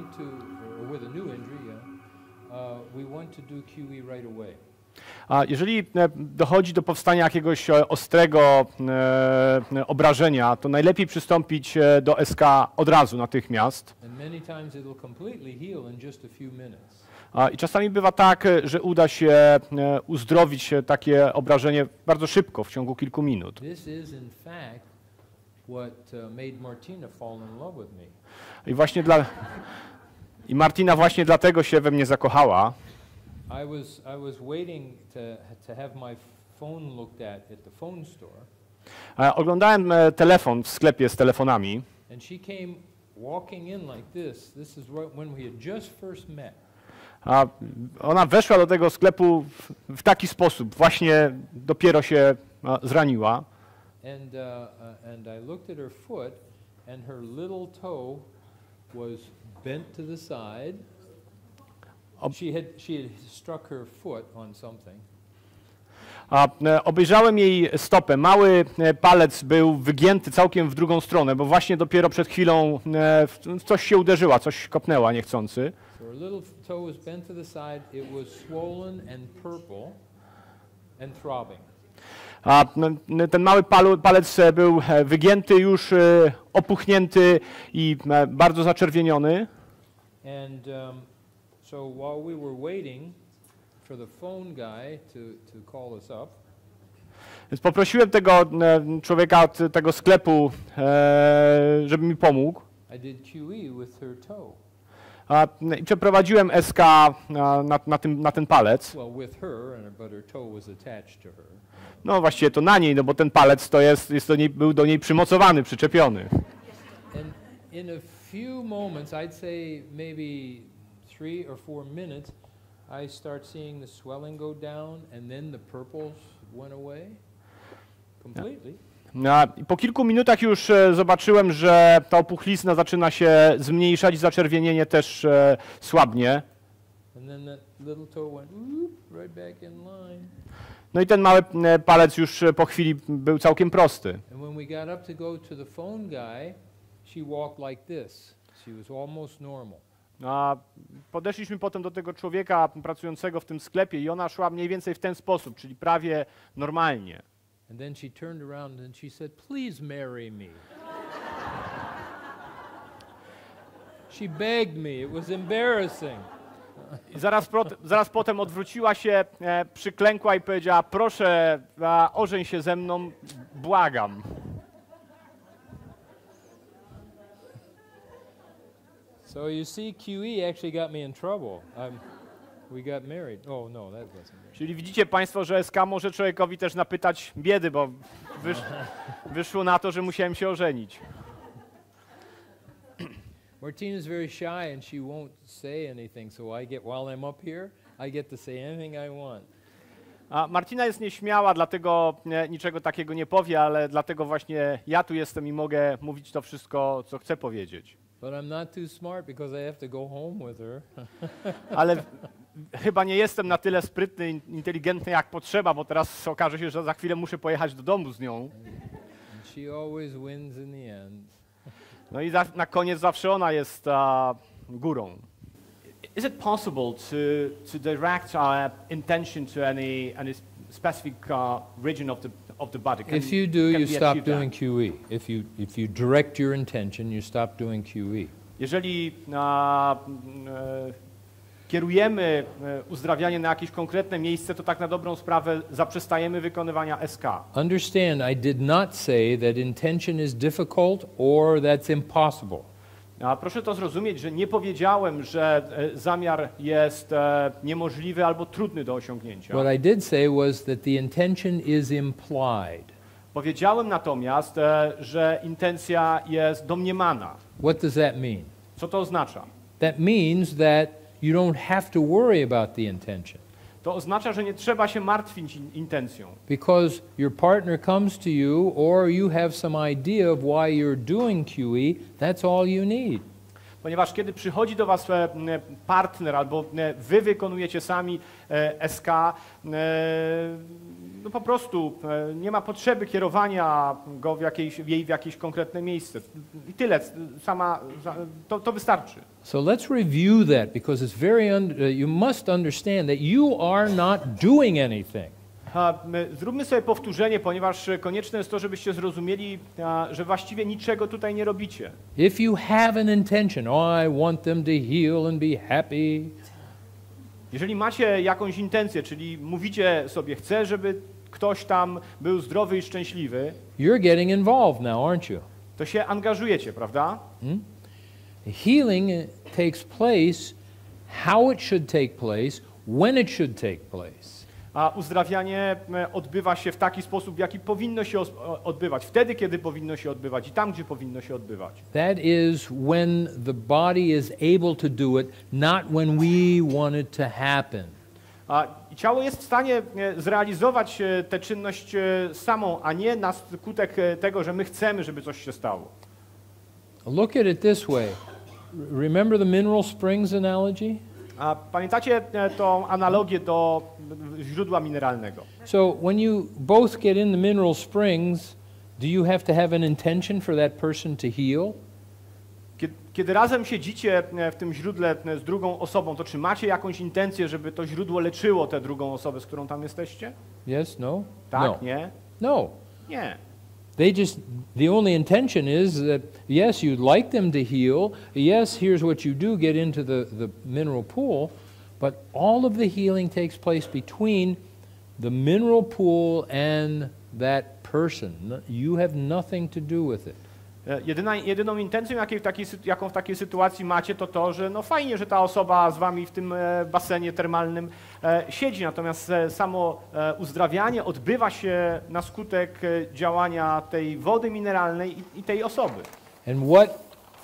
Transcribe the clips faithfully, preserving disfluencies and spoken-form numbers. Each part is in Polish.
want to, or with a new injury, yeah, uh, we want to do Q E right away. A jeżeli dochodzi do powstania jakiegoś ostrego e, obrażenia, to najlepiej przystąpić do S K od razu, natychmiast. And many times it'll completely heal in just a few minutes. A, I czasami bywa tak, że uda się e, uzdrowić takie obrażenie bardzo szybko, w ciągu kilku minut. This is in fact what uh, made Martina fall in love with me. I właśnie dla I Martina właśnie dlatego się we mnie zakochała. I was I was waiting to to have my phone looked at at the phone store. E, oglądałem e, telefon w sklepie z telefonami. And she came walking in like this. This is right when we had just first met. A ona weszła do tego sklepu w, w taki sposób, właśnie dopiero się a, zraniła. And uh, uh, and I looked at her foot, and her little toe was bent to the side. She had she had struck her foot on something. A e, obejrzałem jej stopę. Mały e, palec był wygięty całkiem w drugą stronę, bo właśnie dopiero przed chwilą e, w, w coś się uderzyła, coś kopnęła niechcący. So her little toe was bent to the side. It was swollen and purple and throbbing. A n, ten mały palu, palec e, był e, wygięty, już e, opuchnięty i e, bardzo zaczerwieniony. And um, so while we were waiting for the phone guy to, to call us up, Więc poprosiłem tego e, człowieka od tego sklepu, e, żeby mi pomógł. I did Q E with her toe. A, i przeprowadziłem S K na, na, na, tym, na ten palec. Well, with her, and but her toe was attached to her. No właściwie to na niej, no bo ten palec to jest, jest do niej, był do niej przymocowany, przyczepiony. And in a few moments, I'd say maybe three or four minutes, I start seeing the swelling go down, and then the purples went away completely. No, i po kilku minutach już e, zobaczyłem, że ta opuchlizna zaczyna się zmniejszać, zaczerwienienie też e, słabnie. And then that little toe went whoop, right back in line. No i ten mały e, palec już e, po chwili był całkiem prosty. And when we got up to go to the phone guy, she walked like this. She was almost normal. A podeszliśmy potem do tego człowieka pracującego w tym sklepie i ona szła mniej więcej w ten sposób, czyli prawie normalnie. And then she turned around and she said, "Please marry me." She begged me. It was embarrassing. I zaraz, pro, zaraz potem odwróciła się, e, przyklękła i powiedziała: proszę, a, ożeń się ze mną, błagam. So you see, Q E actually got me in trouble. Um, we got married. Oh no, that wasn't married. Czyli widzicie Państwo, że S K może człowiekowi też napytać biedy, bo wysz, wyszło na to, że musiałem się ożenić. Martina's very shy and she won't say anything, so I get, while I'm up here, I get to say anything I want. A Martina jest nieśmiała, dlatego nie, niczego takiego nie powie, ale dlatego właśnie ja tu jestem i mogę mówić to wszystko, co chcę powiedzieć. But I'm not too smart because I have to go home with her. Ale chyba nie jestem na tyle sprytny, inteligentny jak potrzeba, bo teraz okaże się, że za chwilę muszę pojechać do domu z nią. And she always wins in the end. No i za, na koniec zawsze ona jest uh, górą. Is it possible to to direct our intention to any any specific uh, region of the of the body? Can, If you do, can you we stop achieve doing that? Q E. If you if you direct your intention, you stop doing Q E. Jeżeli uh, uh, kierujemy uh, uzdrawianie na jakieś konkretne miejsce, to tak na dobrą sprawę zaprzestajemy wykonywania S K. Understand, I did not say that intention is difficult or that's impossible. A proszę to zrozumieć, że nie powiedziałem, że e, zamiar jest e, niemożliwy albo trudny do osiągnięcia. What I did say was that the intention is implied. Powiedziałem natomiast, e, że intencja jest domniemana. What does that mean? Co to oznacza? That means that you don't have to worry about the intention. To oznacza, że nie trzeba się martwić in intencją. Because your partner comes to you or you have some idea of why you're doing Q E, that's all you need. Ponieważ kiedy przychodzi do was e, partner albo e, wy wykonujecie sami e, S K, e, no po prostu e, nie ma potrzeby kierowania go w jakieś, jej w jakieś konkretne miejsce. I tyle, sama, to, to wystarczy. So let's review that because it's very, un- uh, you must understand that you are not doing anything. A, my, zróbmy sobie powtórzenie, ponieważ konieczne jest to, żebyście zrozumieli, a, że właściwie niczego tutaj nie robicie. If you have an intention, oh, I want them to heal and be happy, Jeżeli macie jakąś intencję, czyli mówicie sobie, chcę, żeby ktoś tam był zdrowy i szczęśliwy, you're getting involved now, aren't you? to się angażujecie, prawda? Hmm? Healing takes place how it should take place, when it should take place. A uzdrawianie e, odbywa się w taki sposób, w jaki powinno się os- o- odbywać, wtedy, kiedy powinno się odbywać i tam, gdzie powinno się odbywać. That is when the body is able to do it, not when we want it to happen. A i ciało jest w stanie e, zrealizować e, tę czynność e, samą, a nie na skutek e, tego, że my chcemy, żeby coś się stało. Look at it this way. R- Remember the mineral springs analogy? A pamiętacie e, tą analogię do e, źródła mineralnego? So when you both get in the mineral springs, do you have to have an intention for that person to heal? Kiedy, kiedy razem siedzicie e, w tym źródle e, z drugą osobą, to czy macie jakąś intencję, żeby to źródło leczyło tę drugą osobę, z którą tam jesteście? Yes, no? Tak, No. nie? No. Nie. They just, the only intention is that, yes, you'd like them to heal. Yes, here's what you do, get into the, the mineral pool. But all of the healing takes place between the mineral pool and that person. No- You have nothing to do with it. E, Jedyna, jedyną intencją, jakiej w takiej, sy- jaką w takiej sytuacji macie, to to, że no fajnie, że ta osoba z wami w tym e, basenie termalnym e, siedzi, natomiast e, samo e, uzdrawianie odbywa się na skutek e, działania tej wody mineralnej i, i tej osoby. And what,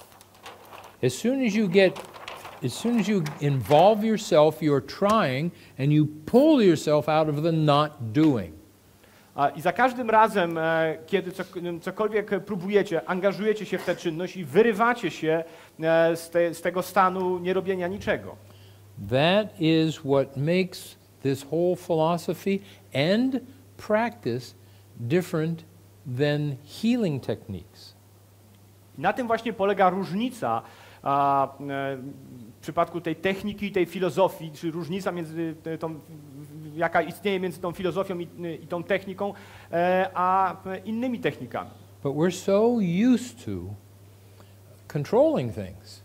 as soon as you get, as soon as you involve yourself, you're trying, and you pull yourself out of the not doing. A, I za każdym razem, e, kiedy cok- cokolwiek próbujecie, angażujecie się w tę czynność i wyrywacie się e, z, te, z tego stanu nierobienia niczego. That is what makes this whole philosophy and practice different than healing techniques. Na tym właśnie polega różnica a, e, w przypadku tej techniki i tej filozofii, czy różnica między e, tą, jaka istnieje między tą filozofią i, i tą techniką, e, a e, innymi technikami. But we're so used to controlling things.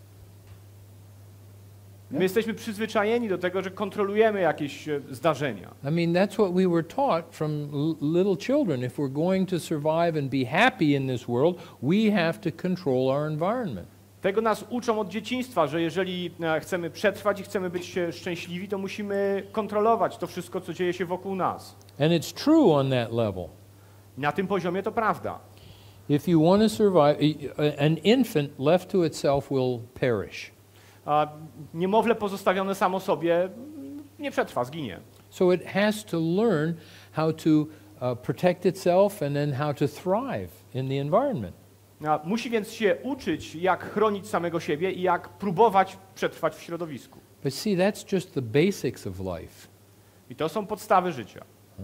My jesteśmy przyzwyczajeni do tego, że kontrolujemy jakieś e, zdarzenia. I mean, that's what we were taught from l- little children. If we're going to survive and be happy in this world, we have to control our environment. Tego nas uczą od dzieciństwa, że jeżeli e, chcemy przetrwać i chcemy być e, szczęśliwi, to musimy kontrolować to wszystko, co dzieje się wokół nas. And it's true on that level. Na tym poziomie to prawda. If you want to survive, a- an infant left to itself will perish. A niemowlę pozostawione samo sobie mm, nie przetrwa, zginie. So it has to learn how to uh, protect itself and then how to thrive in the environment. A musi więc się uczyć, jak chronić samego siebie i jak próbować przetrwać w środowisku. But see, that's just the basics of life. I to są podstawy życia.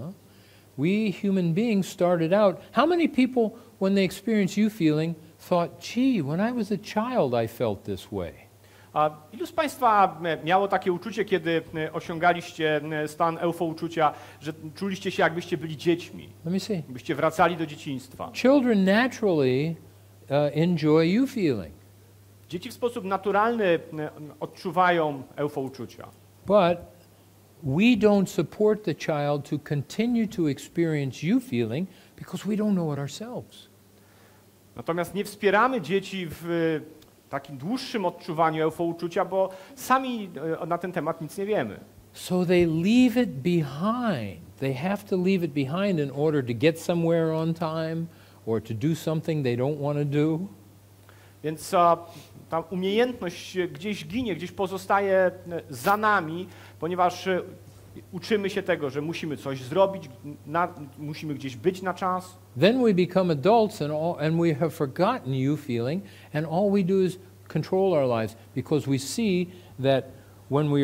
We human beings started out. How many people, when they experience you feeling, thought, gee, when I was a child, I felt this way? A ilu z Państwa e, miało takie uczucie, kiedy e, osiągaliście e, stan eufouczucia, że czuliście się, jakbyście byli dziećmi, Let me see. jakbyście wracali do dzieciństwa? Children naturally uh, enjoy you feeling, Dzieci w sposób naturalny e, odczuwają eufouczucia. but we don't support the child to continue to experience you feeling because we don't know it ourselves. Natomiast nie wspieramy dzieci w e, takim dłuższym odczuwaniu eufouczucia, bo sami e, na ten temat nic nie wiemy. So they leave it behind. They have to leave it behind in order to get somewhere on time or to do something they don't want to do. Więc a, ta umiejętność e, gdzieś ginie, gdzieś pozostaje e, za nami, ponieważ e, uczymy się tego, że musimy coś zrobić, na, musimy gdzieś być na czas. Then we become adults and, all, and we have forgotten you feeling, and all we do is control our lives because we see that when we were,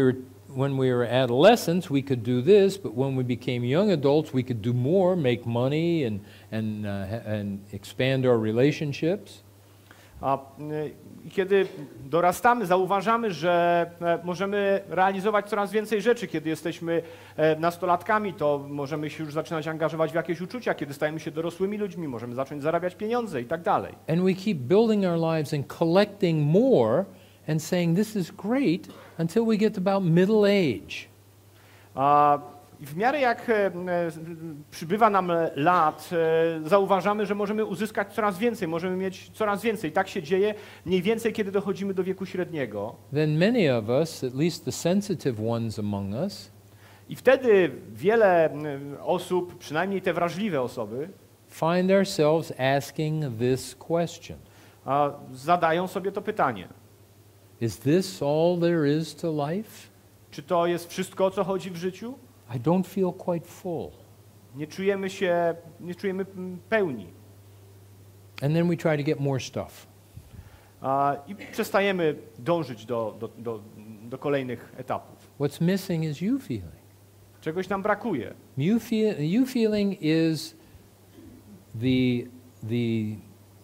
when we were adolescents, we could do this, but when we became young adults, we could do more, make money and, and, uh, and expand our relationships. A y, kiedy dorastamy, zauważamy, że e, możemy realizować coraz więcej rzeczy. Kiedy jesteśmy e, nastolatkami, to możemy się już zaczynać angażować w jakieś uczucia. Kiedy stajemy się dorosłymi ludźmi, możemy zacząć zarabiać pieniądze i tak dalej. And we keep building our lives and collecting more and saying this is great until we get about middle age. A i w miarę jak e, e, przybywa nam lat, e, zauważamy, że możemy uzyskać coraz więcej, możemy mieć coraz więcej. Tak się dzieje mniej więcej, kiedy dochodzimy do wieku średniego. Then many of us, at least the sensitive ones among us, I wtedy wiele m, osób, przynajmniej te wrażliwe osoby, find ourselves asking this question. a, zadają sobie to pytanie. Is this all there is to life? Czy to jest wszystko, o co chodzi w życiu? I don't feel quite full. Nie czujemy się, nie czujemy mm, pełni. And then we try to get more stuff. A, I przestajemy dążyć do, do, do, do kolejnych etapów. What's missing is you feeling. Czegoś nam brakuje. You, feel, you feeling is the, the,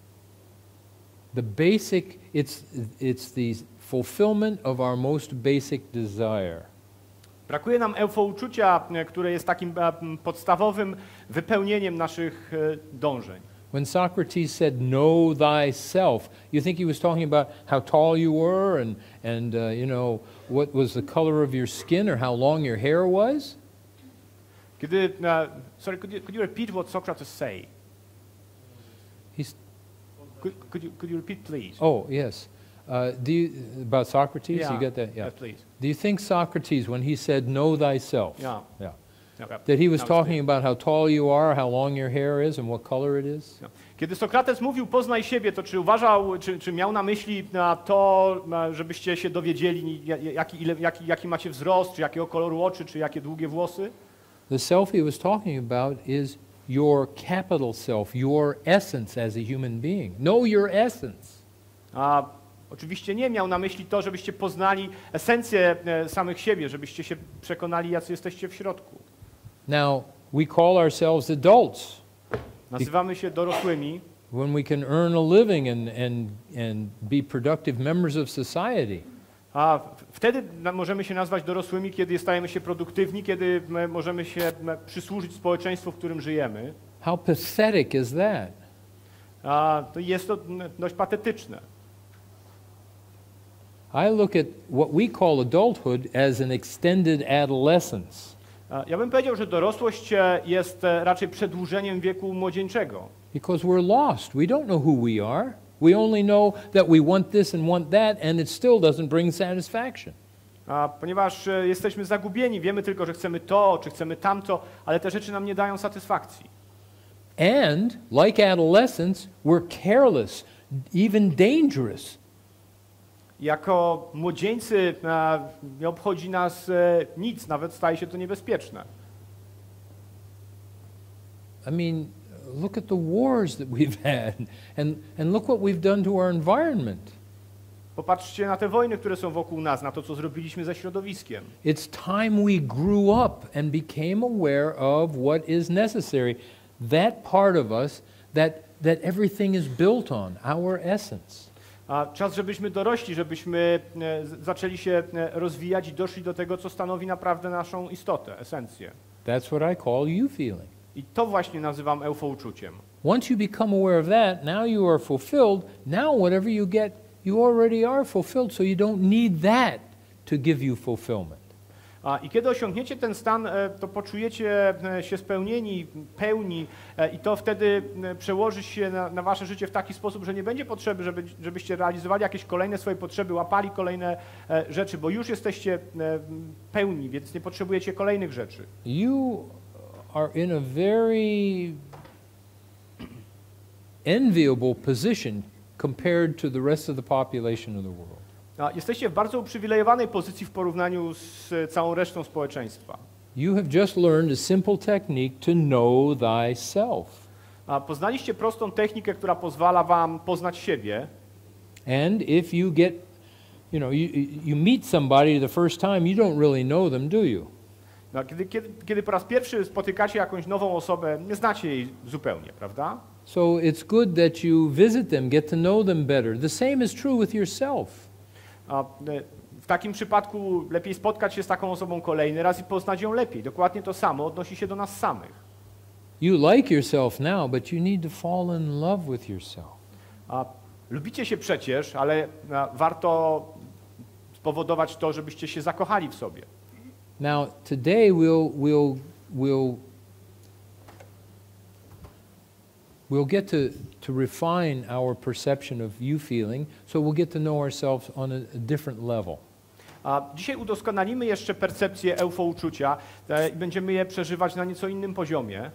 the basic, it's, it's the fulfillment of our most basic desire. Brakuje nam eufouczucia, e, które jest takim e, m, podstawowym wypełnieniem naszych e, dążeń. When Socrates said, know thyself, you think he was talking about how tall you were and, and uh, you know, what was the color of your skin or how long your hair was? Kiedy, e, sorry, could you, could you repeat what Socrates say? He's, Could, could, you, could you repeat, please? oh, yes. Uh, do you, about Socrates, yeah, you got that? Yeah. yes, please. Do you think Socrates, when he said, know thyself, Yeah. yeah, Okay. that he was That was talking about how tall you are, how long your hair is, and what color it is? No. Kiedy Sokrates mówił poznaj siebie, to czy uważał, czy, czy miał na myśli na to, na- żebyście się dowiedzieli, ja- jaki, ile, jaki, jaki macie wzrost, czy jakiego koloru oczy, czy jakie długie włosy? The self he was talking about is your capital self, your essence as a human being. Know your essence. A oczywiście nie miał na myśli to, żebyście poznali esencję e, samych siebie, żebyście się przekonali, jacy jesteście w środku. Now, we call ourselves adults Nazywamy się dorosłymi, when we can earn a living and, and, and be productive members of society. a w- wtedy na- możemy się nazwać dorosłymi, kiedy stajemy się produktywni, kiedy m, możemy się m, przysłużyć społeczeństwu, w którym żyjemy. How pathetic is that? A to jest to m, dość patetyczne. I look at what we call adulthood as an extended adolescence. A ja bym powiedział, że dorosłość e, jest e, raczej przedłużeniem wieku młodzieńczego. Because we're lost. We don't know who we are. We only know that we want this and want that, and it still doesn't bring satisfaction. A ponieważ e, jesteśmy zagubieni, wiemy tylko, że chcemy to, czy chcemy tamto, ale te rzeczy nam nie dają satysfakcji. And, like adolescents, we're careless, even dangerous. Jako młodzieńcy e, nie obchodzi nas e, nic, nawet staje się to niebezpieczne. I mean, look at the wars that we've had, and, and look what we've done to our environment. Popatrzcie na te wojny, które są wokół nas, na to, co zrobiliśmy ze środowiskiem. It's time we grew up and became aware of what is necessary. That part of us that, that everything is built on, our essence. A czas, żebyśmy dorośli, żebyśmy e, z- zaczęli się e, rozwijać i doszli do tego, co stanowi naprawdę naszą istotę, esencję. That's what I call you feeling. I to właśnie nazywam eufouczuciem. Once you become aware of that, now you are fulfilled. Now whatever you get, you already are fulfilled, so you don't need that to give you fulfillment. A, I kiedy osiągniecie ten stan, e, to poczujecie e, się spełnieni, pełni e, i to wtedy e, przełoży się na, na wasze życie w taki sposób, że nie będzie potrzeby, żeby, żebyście realizowali jakieś kolejne swoje potrzeby, łapali kolejne e, rzeczy, bo już jesteście e, pełni, więc nie potrzebujecie kolejnych rzeczy. You are in a very enviable position compared to the rest of the population of the world. A, jesteście w bardzo uprzywilejowanej pozycji w porównaniu z e, całą resztą społeczeństwa. You have just learned a simple technique to know thyself. A, poznaliście prostą technikę, która pozwala wam poznać siebie. And if you get you know, you, you meet somebody the first time, you don't really know them, do you? No, kiedy, kiedy, kiedy po raz pierwszy spotykacie jakąś nową osobę, nie znacie jej zupełnie, prawda? So it's good that you visit them, get to know them better. The same is true with yourself. A, e, w takim przypadku lepiej spotkać się z taką osobą kolejny raz i poznać ją lepiej. Dokładnie to samo odnosi się do nas samych. You like yourself now, but you need to fall in love with yourself. A, lubicie się przecież, ale a, warto spowodować to, żebyście się zakochali w sobie. Now, today we'll, we'll, we'll, we'll get to, to refine our perception of you feeling, so we'll get to know ourselves on a, a different level. A dzisiaj udoskonalimy jeszcze percepcję eufouczucia e, i będziemy je przeżywać na nieco innym poziomie.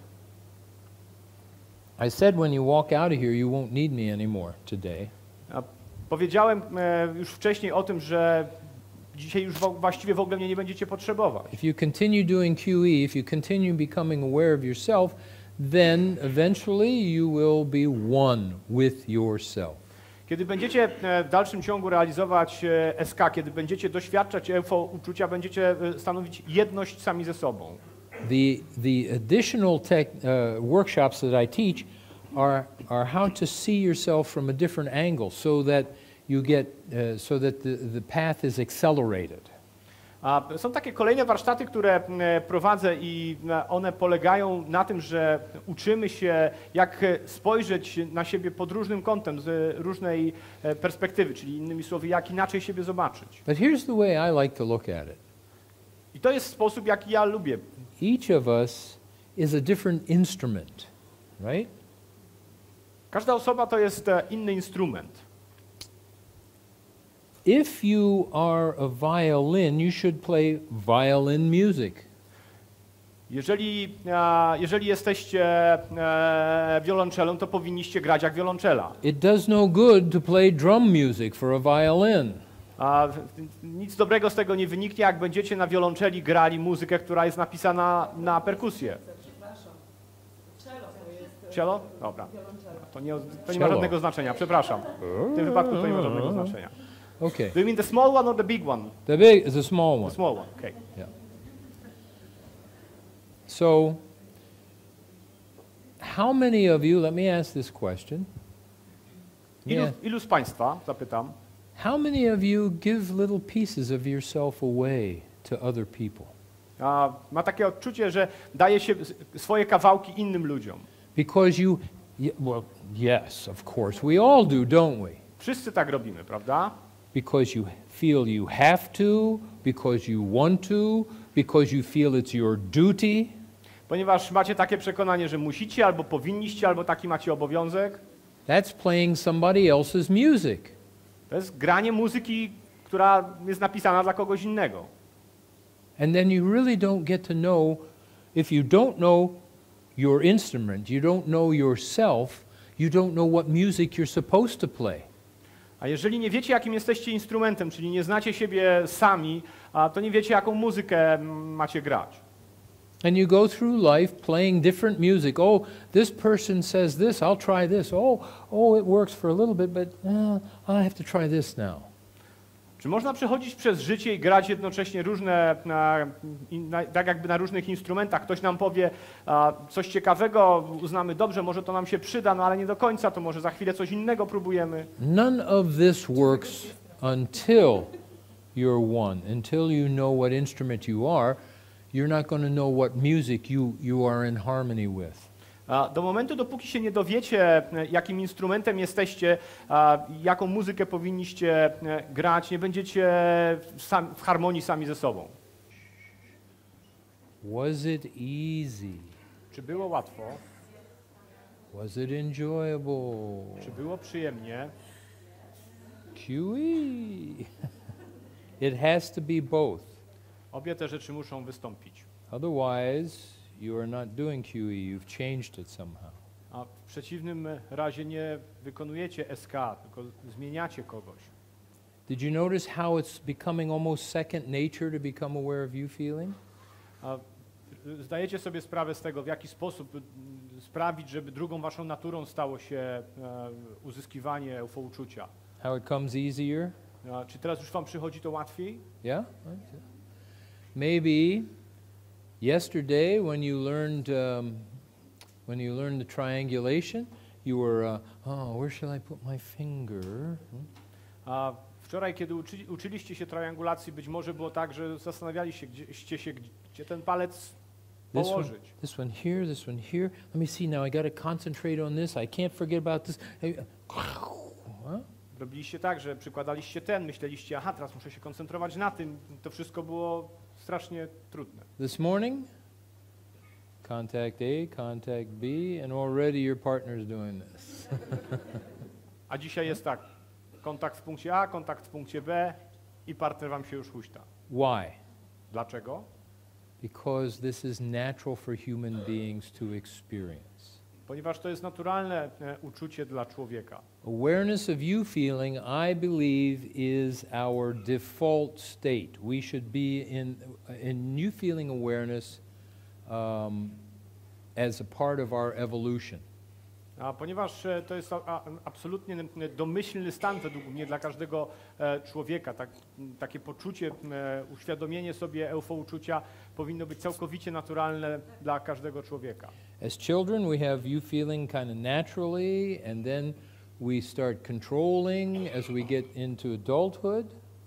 I said when you walk out of here, you won't need me anymore today. A powiedziałem e, już wcześniej o tym, że dzisiaj już w, właściwie w ogóle mnie nie będziecie potrzebować. If you continue doing Q E, if you continue becoming aware of yourself, then eventually you will be one with yourself. Kiedy będziecie e, w dalszym ciągu realizować e, S K, kiedy będziecie doświadczać eufouczucia, będziecie e, stanowić jedność sami ze sobą. The, the additional tech, uh, workshops that I teach are, are how to see yourself from a different angle so that you get, uh, so that the, the path is accelerated. A są takie kolejne warsztaty, które e, prowadzę i e, one polegają na tym, że uczymy się, jak e, spojrzeć na siebie pod różnym kątem, z różnej e, perspektywy, czyli innymi słowy, jak inaczej siebie zobaczyć. But here's the way I like to look at it. I to jest sposób, jaki ja lubię. Each of us is a different instrument, right? Każda osoba to jest e, inny instrument. If you are a violin, you should play violin music. Jeżeli, e, jeżeli jesteście e, wiolonczelą, to powinniście grać jak wiolonczela. It does no good to play drum music for a violin. A nic dobrego z tego nie wyniknie, jak będziecie na wiolonczeli grali muzykę, która jest napisana na perkusję. Przepraszam. Cello to jest... Cello? Dobra. To nie, to nie ma Cello. żadnego znaczenia, przepraszam. W tym wypadku to nie ma żadnego znaczenia. Okay. Do you mean the small one or the big one? The big is a small one. The small one, okay. Yeah. So, how many of you, let me ask this question. Ilu, Yeah. ilu z Państwa, zapytam, How many of you give little pieces of yourself away to other people? a, ma takie odczucie, że daje się s- swoje kawałki innym ludziom? Because you, y- well, yes, of course, we all do, don't we? Wszyscy tak robimy, prawda? Because you feel you have to, because you want to, because you feel it's your duty. Ponieważ macie takie przekonanie, że musicie, albo powinniście, albo taki macie obowiązek. That's playing somebody else's music. To jest granie muzyki, która jest napisana dla kogoś innego. And then you really don't get to know, if you don't know your instrument, you don't know yourself, you don't know what music you're supposed to play. A jeżeli nie wiecie, jakim jesteście instrumentem, czyli nie znacie siebie sami, a to nie wiecie, jaką muzykę mm, macie grać. And you go through life playing different music. Oh, this person says this, I'll try this. Oh, oh, it works for a little bit, but uh, I have to try this now. Czy można przechodzić przez życie i grać jednocześnie różne, na, na, tak jakby na różnych instrumentach? Ktoś nam powie a, coś ciekawego, uznamy, dobrze, może to nam się przyda, no ale nie do końca, to może za chwilę coś innego próbujemy. None of this works until you're one, until you know what instrument you are. You're not going to know what music you, you are in harmony with. A, do momentu, dopóki się nie dowiecie, e, jakim instrumentem jesteście, a, jaką muzykę powinniście e, grać, nie będziecie sam, w harmonii sami ze sobą. Was it easy? Czy było łatwo? Was it enjoyable? Czy było przyjemnie? Q E. It has to be both. Obie te rzeczy muszą wystąpić. Otherwise, you are not doing Q E. You've changed it somehow. A w przeciwnym razie nie wykonujecie S K, tylko zmieniacie kogoś. Did you notice how it's becoming almost second nature to become aware of you feeling? A zdajecie sobie sprawę z tego, w jaki sposób mm, sprawić, żeby drugą waszą naturą stało się e, uzyskiwanie eufouczucia. How it comes easier? A, czy teraz już wam przychodzi to łatwiej? Yeah? Maybe yesterday when you learned um, when you learned the triangulation, you were, uh, oh, where shall I put my finger? Hmm? A wczoraj, kiedy uczy, uczyliście się triangulacji, być może było tak, że zastanawialiście gdzieście się, gdzie ten palec This one, położyć. this one here, this one here. Let me see now. I got to concentrate on this. I can't forget about this. Huh? Robiliście tak, że przykładaliście ten, myśleliście, aha, teraz muszę się koncentrować na tym. To wszystko było strasznie trudne. This morning, contact A, contact B, and already your partner's doing this. A dzisiaj jest tak, kontakt w punkcie A, kontakt w punkcie B i partner wam się już huśta. Why? Dlaczego? Because this is natural for human beings to experience. Ponieważ to jest naturalne e, uczucie dla człowieka. Awareness of you feeling, I believe, is our default state. We should be in, in you feeling awareness um, as a part of our evolution. A ponieważ e, to jest a, a, absolutnie n- domyślny stan według mnie dla każdego e, człowieka, tak, m, takie poczucie, e, uświadomienie sobie eufouczucia powinno być całkowicie naturalne dla każdego człowieka. As children, we have you feeling kind of naturally, and then we start controlling as we get into adulthood.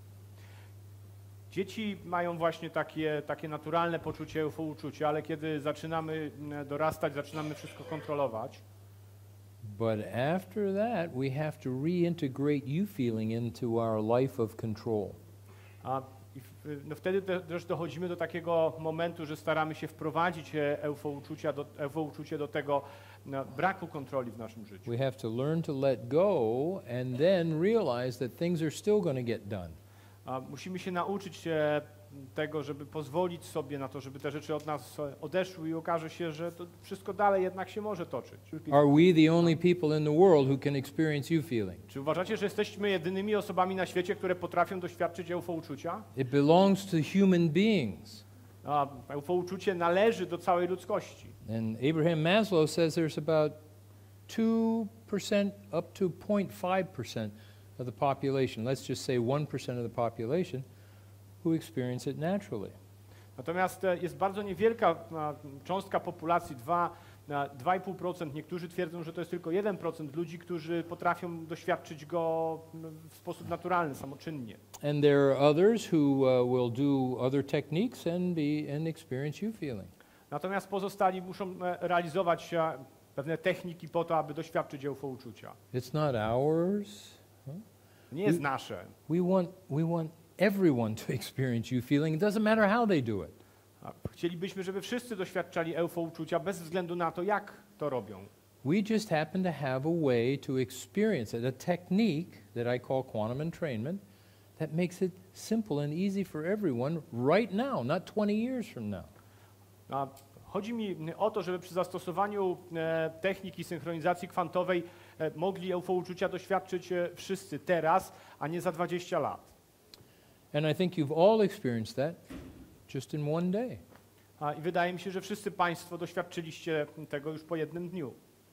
Dzieci mają właśnie takie, takie naturalne poczucie eufouczucia, ale kiedy zaczynamy m, dorastać, zaczynamy wszystko kontrolować. But after that, we have to reintegrate you feeling into our life of control. A i w, no wtedy te- też dochodzimy do takiego momentu, że staramy się wprowadzić e, eufouczucia do, eufouczucie do tego no, braku kontroli w naszym życiu. We have to learn to let go and then realize that things are still going to get done. A musimy się nauczyć się tego, żeby pozwolić sobie na to, żeby te rzeczy od nas e, odeszły i okaże się, że to wszystko dalej jednak się może toczyć. Are we the only people in the world who can experience you feeling? Czy uważacie, że jesteśmy jedynymi osobami na świecie, które potrafią doświadczyć eufouczucia? It belongs to human beings. A eufouczucie należy do całej ludzkości. And Abraham Maslow says there's about two percent up to zero point five percent of the population, let's just say one percent of the population, who experience it naturally. Natomiast e, jest bardzo niewielka a, cząstka populacji, dwa i pół procent. Niektórzy twierdzą, że to jest tylko jeden procent ludzi, którzy potrafią doświadczyć go m, w sposób naturalny, samoczynnie. And there are others who uh, will do other techniques and be and experience you feeling. Natomiast pozostali muszą e, realizować e, pewne techniki po to, aby doświadczyć eufouczucia. It's not ours. Nie jest nasze. We want we want everyone to experience you feeling. It doesn't matter how they do it. A chcielibyśmy, żeby wszyscy doświadczali eufouczucia bez względu na to, jak to robią. We just happen to have a way to experience it, a technique that I call quantum entrainment that makes it simple and easy for everyone right now, not twenty years from now. A chodzi mi o to, żeby przy zastosowaniu e, techniki synchronizacji kwantowej e, mogli eufouczucia doświadczyć e, wszyscy teraz, a nie za dwadzieścia lat. And I think you've all experienced that just in one day. A, I wydaje mi się, że wszyscy Państwo doświadczyliście tego już po jednym dniu.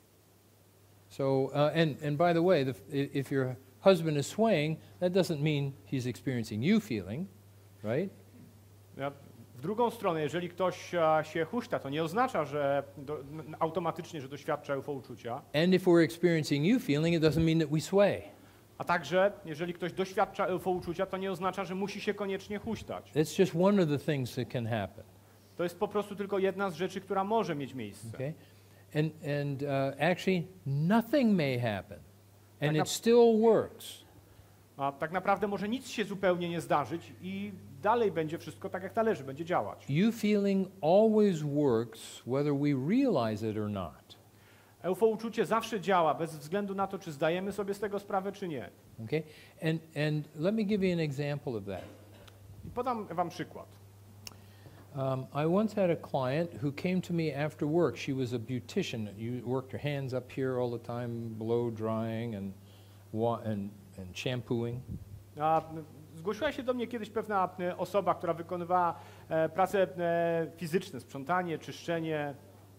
So, uh, and, and by the way, the, i- if your husband is swaying, that doesn't mean he's experiencing you feeling, right? Ja, w drugą stronę, jeżeli ktoś a, się huśta, to nie oznacza, że do, n- automatycznie, że doświadcza eufouczucia. And if we're experiencing you feeling, it doesn't mean that we sway. A także, jeżeli ktoś doświadcza eufouczucia, to nie oznacza, że musi się koniecznie huśtać. It's just one of the things that can happen. To jest po prostu tylko jedna z rzeczy, która może mieć miejsce. Okay? And, and uh, actually, nothing may happen, and Tak it nap- still works. A tak naprawdę może nic się zupełnie nie zdarzyć i dalej będzie wszystko tak, jak należy, będzie działać. You feeling always works whether we realize it or not. Eufouczucie zawsze działa, bez względu na to, czy zdajemy sobie z tego sprawę, czy nie. Okay? And, and let me give you an example of that. I podam wam przykład. Um, I once had a client who came to me after work. She was a beautician. You worked her hands up here all the time, blow drying and, wa- and, and shampooing. A, m, zgłosiła się do mnie kiedyś pewna e, osoba, która wykonywała e, prace e, fizyczne, sprzątanie, czyszczenie.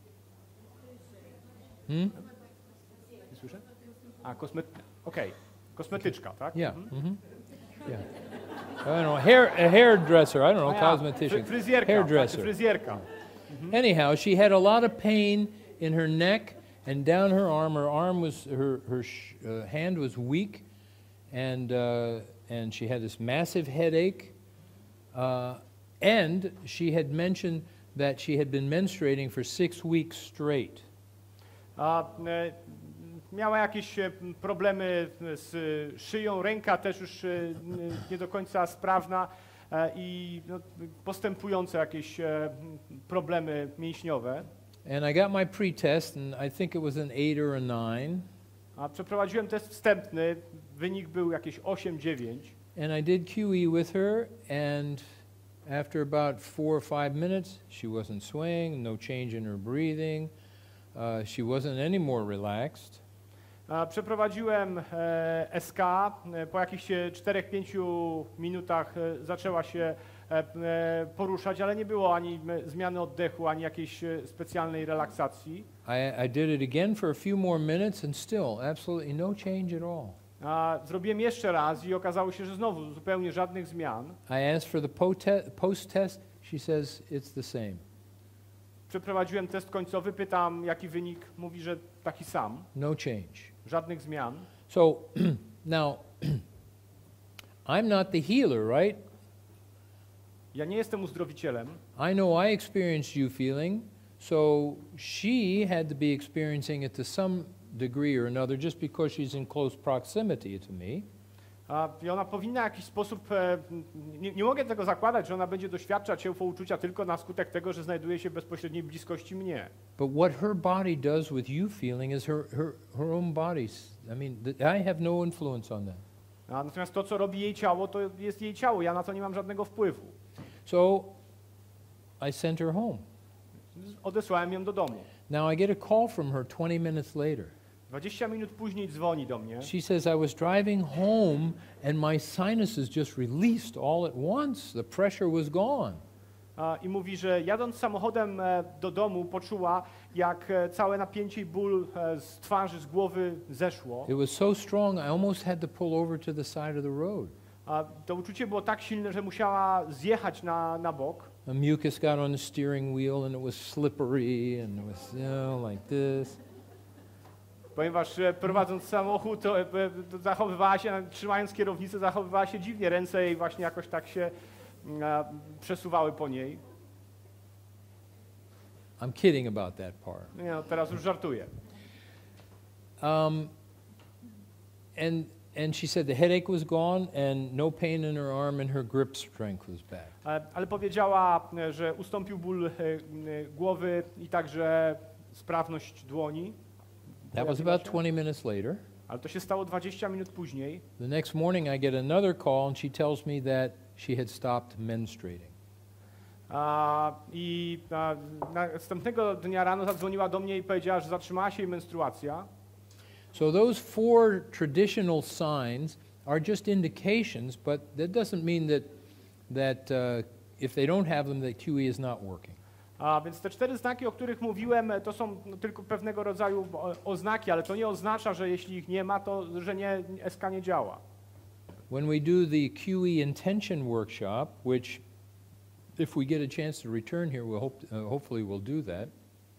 Hmm? Nie słyszę? A, kosmet... okej, kosmetyczka, tak? Yeah. Mhm. mhm. Yeah. I don't know, hair, a hairdresser, I don't know, A ja, cosmetician, fry- fryzjerka, hairdresser. tak, fryzjerka. Anyhow, she had a lot of pain in her neck and down her arm. Her arm was, her, her sh- uh, hand was weak, and, uh, and she had this massive headache. Uh, and she had mentioned that she had been menstruating for six weeks straight. A, e, miała jakieś e, problemy z szyją, ręka też już e, nie do końca sprawna e, i no, postępujące jakieś e, problemy mięśniowe. And I got my pre-test, and I think it was an eight or a nine. A przeprowadziłem test wstępny, wynik był jakieś osiem dziewięć. And I did Q E with her, and after about four or five minutes, she wasn't swaying, no change in her breathing. Uh, she wasn't any more relaxed. A przeprowadziłem e, S K, e, po jakichś czterech pięciu minutach e, zaczęła się e, e, poruszać, ale nie było ani e, zmiany oddechu, ani jakiejś e, specjalnej relaksacji. I, I did it again for a few more minutes, and still absolutely no change at all. A zrobiłem jeszcze raz i okazało się, że znowu zupełnie żadnych zmian. I asked for the pote- post-test. She says it's the same. Przeprowadziłem test końcowy, pytam jaki wynik, mówi, że taki sam, No change. żadnych zmian. So now, I'm not the healer, right? Ja nie jestem uzdrowicielem. I know I experienced you feeling, so she had to be experiencing it to some degree or another just because she's in close proximity to me. A i ona powinna w jakiś sposób, e, nie, nie mogę tego zakładać, że ona będzie doświadczać eufouczucia tylko na skutek tego, że znajduje się w bezpośredniej bliskości mnie. But what her body does with you feeling is her, her, her own body's. I mean, th- I have no influence on that. A natomiast to, co robi jej ciało, to jest jej ciało, ja na to nie mam żadnego wpływu. So I sent her home. Odesłałem ją do domu. Now I get a call from her twenty minutes later. dwadzieścia minut później dzwoni do mnie. She says, I was driving home and my sinuses just released all at once. The pressure was gone. A, I mówi, że jadąc samochodem e, do domu poczuła, jak e, całe napięcie i ból e, z twarzy, z głowy zeszło. It was so strong, I almost had to pull over to the side of the road. A to uczucie było tak silne, że musiała zjechać na, na bok. A mucus got on the steering wheel and it was slippery and it was, you know, like this. Ponieważ e, prowadząc samochód, to, e, to zachowywała się, trzymając kierownicę, zachowywała się dziwnie. Ręce jej właśnie jakoś tak się e, przesuwały po niej. I'm kidding about that part. Nie, no, teraz już żartuję. Um, and, and she said the headache was gone and no pain in her arm and her grip strength was back. E, ale powiedziała, e, że ustąpił ból e, e, głowy i także sprawność dłoni. That was about twenty minutes later. Ale to się stało dwadzieścia minut później. The next morning I get another call and she tells me that she had stopped menstruating. A, I a, następnego dnia rano zadzwoniła do mnie i powiedziała, że zatrzymała się jej menstruacja. So those four traditional signs are just indications, but that doesn't mean that, that uh, if they don't have them, that Q E is not working. A więc te cztery znaki, o których mówiłem, to są no, tylko pewnego rodzaju o, oznaki, ale to nie oznacza, że jeśli ich nie ma, to że nie, S K nie działa. When we do the Q E intention workshop, which if we get a chance to return here, we'll hope, uh, hopefully we'll do that.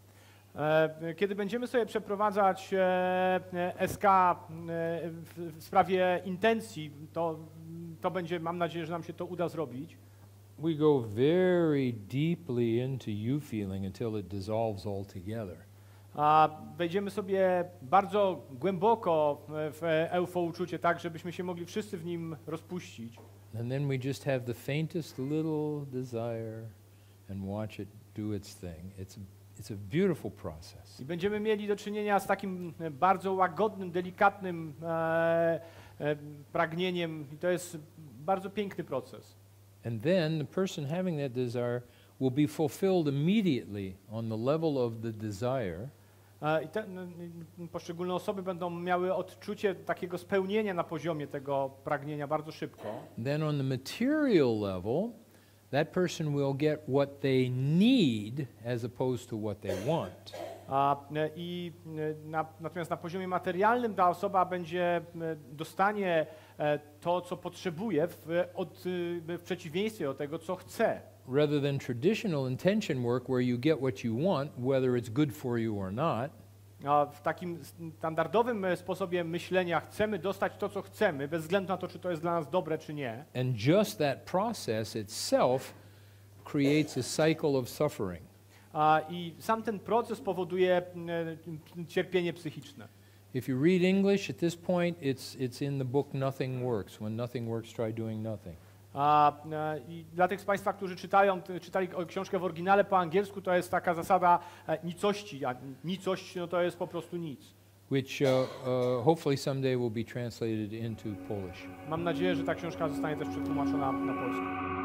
E, Kiedy będziemy sobie przeprowadzać e, S K e, w, w sprawie intencji, to, to będzie, mam nadzieję, że nam się to uda zrobić. We go very deeply into you feeling until it dissolves altogether. A wejdziemy sobie bardzo głęboko w eufouczucie, tak żebyśmy się mogli wszyscy w nim rozpuścić. And then we just have the faintest little desire and watch it do its thing. It's a, it's a beautiful process. I będziemy mieli do czynienia z takim bardzo łagodnym, delikatnym e, e, pragnieniem i to jest bardzo piękny proces. And then the person having that desire will be fulfilled immediately on the level of the desire. E, I te, n, n, poszczególne osoby będą miały odczucie takiego spełnienia na poziomie tego pragnienia bardzo szybko. Then on the material level, that person will get what they need as opposed to what they want. A, e, I e, na, natomiast na poziomie materialnym ta osoba będzie, e, dostanie e, to, co potrzebuje w, od, e, w przeciwieństwie do tego, co chce. Rather than traditional intention work where you get what you want, whether it's good for you or not, A w takim standardowym e, sposobie myślenia chcemy dostać to, co chcemy, bez względu na to, czy to jest dla nas dobre, czy nie. and just that process itself creates a cycle of suffering. A, I sam ten proces powoduje e, cierpienie psychiczne. If you read English at this point, it's, it's in the book Nothing Works. When nothing works, try doing nothing. A, e, I dla tych z Państwa, którzy czytają, t- czytali o- książkę w oryginale po angielsku, to jest taka zasada e, nicości, a nicość no to jest po prostu nic. Which uh, uh, hopefully someday will be translated into Polish. Mam nadzieję, że ta książka zostanie też przetłumaczona na polski.